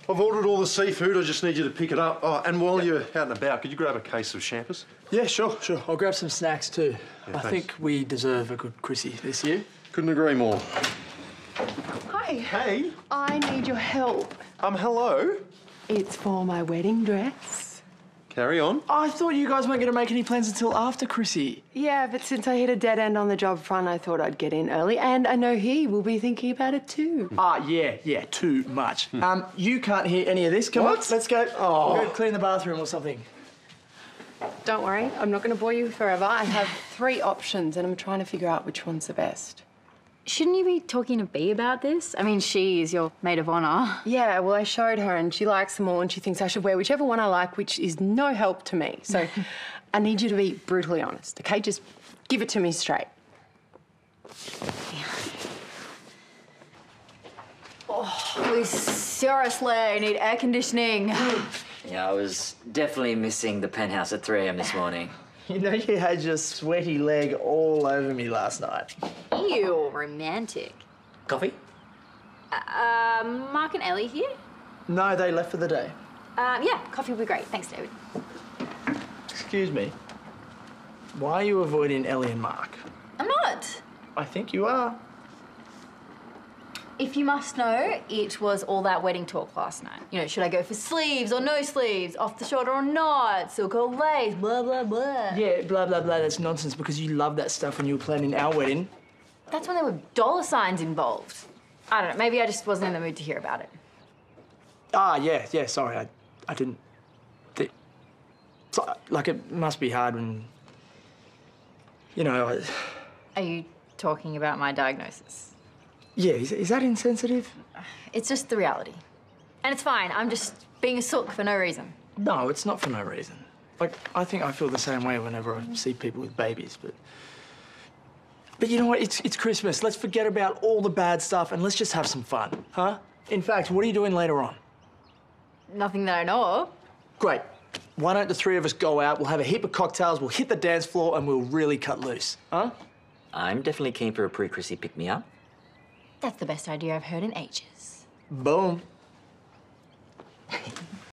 I've ordered all the seafood. I just need you to pick it up. Oh, and while you're out and about, could you grab a case of champers? Yeah, sure. I'll grab some snacks too. Yeah, I think we deserve a good Chrissy this year. Couldn't agree more. Hi. Hey. I need your help. Hello. It's for my wedding dress. Carry on. I thought you guys weren't going to make any plans until after Chrissy. Yeah, but since I hit a dead end on the job front, I thought I'd get in early, and I know he will be thinking about it too. Yeah, too much. You can't hear any of this. Come on, let's go. Oh. We'll go clean the bathroom or something. Don't worry, I'm not going to bore you forever. I have 3 options, and I'm trying to figure out which one's the best. Shouldn't you be talking to Bea about this? I mean, she is your maid of honour. Yeah, well, I showed her, and she likes them all, and she thinks I should wear whichever one I like, which is no help to me. So I need you to be brutally honest, okay? Just give it to me straight. Oh, we seriously need air conditioning. Yeah, I was definitely missing the penthouse at 3 a.m. this morning. You know you had your sweaty leg all over me last night. Ew, romantic. Coffee? Mark and Ellie here? No, they left for the day. Yeah, coffee would be great. Thanks, David. Excuse me. Why are you avoiding Ellie and Mark? I'm not. I think you are. If you must know, it was all that wedding talk last night. You know, should I go for sleeves or no sleeves, off the shoulder or not, silk or lace, blah, blah, blah. Yeah, blah, blah, blah. That's nonsense because you loved that stuff when you were planning our wedding. That's when there were dollar signs involved. I don't know, maybe I just wasn't in the mood to hear about it. Yeah, sorry. I didn't... Like, it must be hard when... You know, Are you talking about my diagnosis? Yeah, is that insensitive? It's just the reality. And it's fine, I'm just being a sook for no reason. No, it's not for no reason. Like, I think I feel the same way whenever I see people with babies, but you know what? It's Christmas. Let's forget about all the bad stuff and let's just have some fun, huh? In fact, what are you doing later on? Nothing that I know of. Great. Why don't the 3 of us go out, we'll have a heap of cocktails, we'll hit the dance floor, and we'll really cut loose, huh? I'm definitely keen for a pre-Chrissy pick-me-up. That's the best idea I've heard in ages. Boom.